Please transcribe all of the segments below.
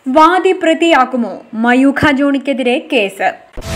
വാദി പ്രതിയാക്കുമോ? മയൂഖ ജോണിക്കെതിരെ case.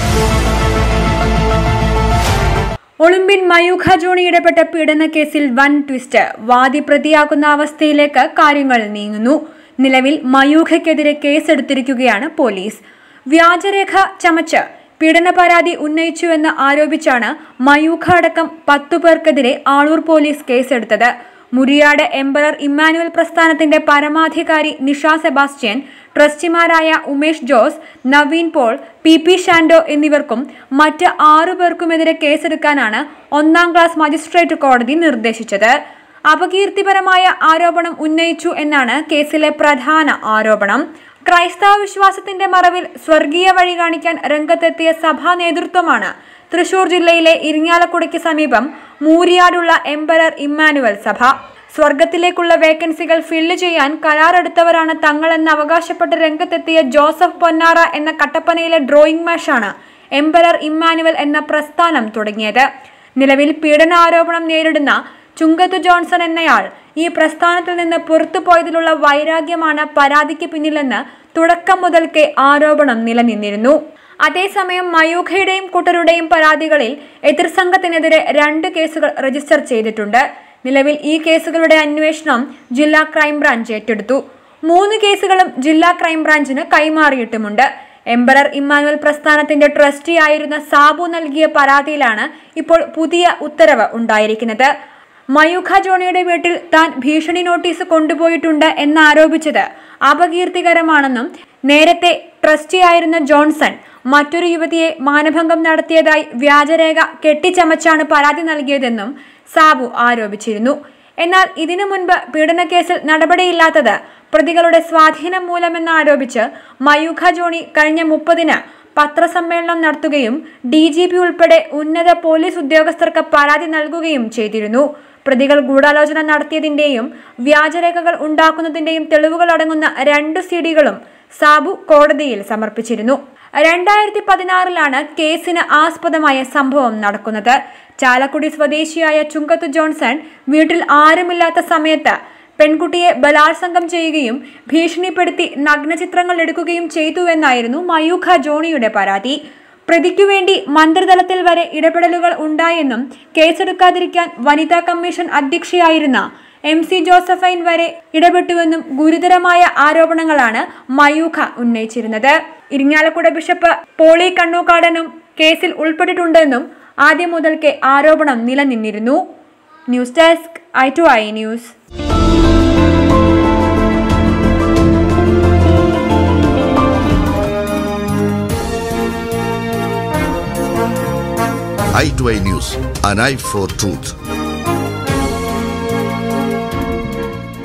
Olympian Mayookha Johny ഇടപെട്ട പീഡന കേസിൽ വൻ ട്വിസ്റ്റ്. വാദി പ്രതിയാക്കുന്ന അവസ്ഥയിലേക്ക് കാര്യങ്ങൾ നീങ്ങുന്നു. നിലവിൽ മയൂഖയ്ക്കെതിരെ കേസെടുത്തിരിക്കുകയാണ് പോലീസ്. വ്യാജരേഖ ചമച്ച് പീഡന പരാതി ഉന്നയിച്ചുവെന്ന് ആരോപിച്ചാണ് മയൂഖ അടക്കം 10 പേർക്കെതിരെ ആളൂർ പോലീസ് കേസെടുത്തത്. മുരിയാട് എംപറർ ഇമ്മാനുവൽ പ്രസ്ഥാനത്തിന്റെ പരമാധികാരി നിഷ സെബാസ്റ്റ്യൻ, ട്രസ്റ്റിമാരായ ഉമേഷ് ജോസ്, നവീൻ പോൾ, പി ഷാൻഡോ എന്നിവർക്കും മറ്റ് 6 പേർക്കുമെതിരെ കേസെടുക്കാനാണ് 1ാം ക്ലാസ് മജിസ്ട്രേറ്റ് കോടതി നിർദ്ദേശിച്ചത്. അപകീർത്തിപരമായ ആരോപണം ഉന്നയിച്ചു എന്നാണ് കേസിലെ പ്രധാന ആരോപണം. ക്രൈസ്തവ വിശ്വാസത്തിന്റെ മറവിൽ സ്വർഗീയ വഴി കാണിക്കാൻ രംഗത്തെത്തിയ സഭാ നേതൃത്വമാണ് തൃശൂർ ജില്ലയിലെ ഇരിങ്ങാലക്കുടയ്ക്ക് സമീപം മൂരിയാടുള്ള എംപറർ ഇമ്മാനുവൽ സഭ. സ്വർഗത്തിലേക്കുള്ള വേക്കൻസികൾ ഫില്ല് ചെയ്യാൻ കരാറെടുത്തവരാണ് തങ്ങളെന്ന് അവകാശപ്പെട്ട് രംഗത്തെത്തിയ ജോസഫ് പൊന്നാറ എന്ന കട്ടപ്പനയിലെ ഡ്രോയിങ് മാഷാണ് എംപറർ ഇമ്മാനുവൽ എന്ന പ്രസ്ഥാനം തുടങ്ങിയത്. നിലവിൽ പീഡനാരോപണം നേരിടുന്ന ചുങ്കത്തു ജോൺസൺ എന്നയാൾ ഈ പ്രസ്ഥാനത്തിൽ നിന്ന് പുറത്തുപോയതിലുള്ള വൈരാഗ്യമാണ് പരാതിക്ക് പിന്നിലെന്ന് തുടക്കം മുതൽക്കേ ആരോപണം നിലനിന്നിരുന്നു. അതേസമയം മയൂഖയുടെയും കൂട്ടരുടെയും പരാതികളിൽ എതിർസംഘത്തിനെതിരെ 2 കേസുകൾ രജിസ്റ്റർ ചെയ്തിട്ടുണ്ട്. നിലവിൽ ഈ കേസുകളുടെ അന്വേഷണം ജില്ലാ ക്രൈംബ്രാഞ്ച് ഏറ്റെടുത്തു. 3 കേസുകളും ജില്ലാ ക്രൈംബ്രാഞ്ചിന് കൈമാറിയിട്ടുമുണ്ട്. എംപറർ ഇമ്മാനുവൽ പ്രസ്ഥാനത്തിന്റെ ട്രസ്റ്റി ആയിരുന്ന സാബു നൽകിയ പരാതിയിലാണ് ഇപ്പോൾ പുതിയ ഉത്തരവ് ഉണ്ടായിരിക്കുന്നത്. മയൂഖ ജോണിയുടെ വീട്ടിൽ താൻ ഭീഷണി നോട്ടീസ് കൊണ്ടുപോയിട്ടുണ്ട് എന്നാരോപിച്ചത് അപകീർത്തികരമാണെന്നും നേരത്തെ ട്രസ്റ്റിയായിരുന്ന ജോൺസൺ മറ്റൊരു യുവതിയെ മാനഭംഗം നടത്തിയതായി വ്യാജരേഖ കെട്ടിച്ചമച്ചാണ് പരാതി നൽകിയതെന്നും സാബു ആരോപിച്ചിരുന്നു. എന്നാൽ ഇതിനു മുൻപ് പീഡനക്കേസിൽ നടപടിയില്ലാത്തത് പ്രതികളുടെ സ്വാധീനം മൂലമെന്നാരോപിച്ച് മയൂഖ ജോണി കഴിഞ്ഞ 30-ന് പത്രസമ്മേളനം നടത്തുകയും DGP ഉൾപ്പെടെ ഉന്നത പോലീസ് ഉദ്യോഗസ്ഥർക്ക് പരാതി നൽകുകയും ചെയ്തിരുന്നു. പ്രതികൾ ഗൂഢാലോചന നടത്തിയതിന്റെയും വ്യാജരേഖകൾ ഉണ്ടാക്കുന്നതിന്റെയും തെളിവുകൾ അടങ്ങുന്ന 2 CD-കളും സാബു കോടതിയിൽ സമർപ്പിച്ചിരുന്നു. 2016-ലാണ് കേസിന് ആസ്പദമായ സംഭവം നടക്കുന്നത്. ചാലക്കുടി സ്വദേശിയായ ചുങ്കത്തു ജോൺസൺ വീട്ടിൽ ആരുമില്ലാത്ത സമയത്ത് പെൺകുട്ടിയെ ബലാത്സംഗം ചെയ്യുകയും ഭീഷണിപ്പെടുത്തി നഗ്നചിത്രങ്ങൾ എടുക്കുകയും ചെയ്തുവെന്നായിരുന്നു മയൂഖ ജോണിയുടെ പരാതി. പ്രതിക്കുവേണ്ടി മന്ത്രിതലത്തിൽ വരെ ഇടപെടലുകൾ ഉണ്ടായെന്നും കേസെടുക്കാതിരിക്കാൻ വനിതാ കമ്മീഷൻ അധ്യക്ഷയായിരുന്ന MC ജോസഫൈൻ വരെ ഇടപെട്ടുവെന്നും ഗുരുതരമായ ആരോപണങ്ങളാണ് മയൂഖ ഉന്നയിച്ചിരുന്നത്. ഇരിങ്ങാലക്കുട ബിഷപ്പ് പോളി കണ്ണൂക്കാടനും കേസിൽ ഉൾപ്പെട്ടിട്ടുണ്ടെന്നും ആദ്യം മുതൽക്കേ ആരോപണം നിലനിന്നിരുന്നു. News desk i2i news. i2i News, an eye for truth.